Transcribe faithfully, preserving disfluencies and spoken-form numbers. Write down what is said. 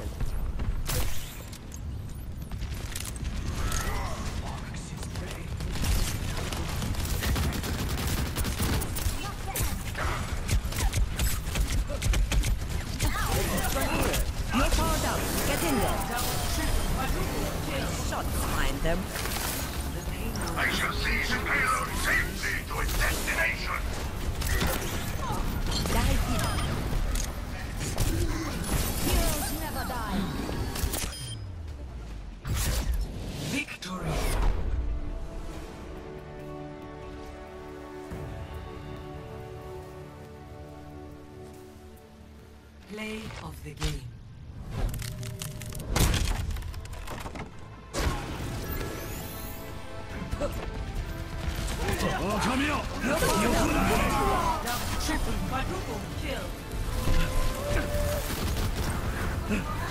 You're powered up. Get in there. Shots find them. I shall seize the payload safely to its destination. Die deep. Heroes never die. Victory. Play of the game. Oh, come here! Triple, quadruple kill.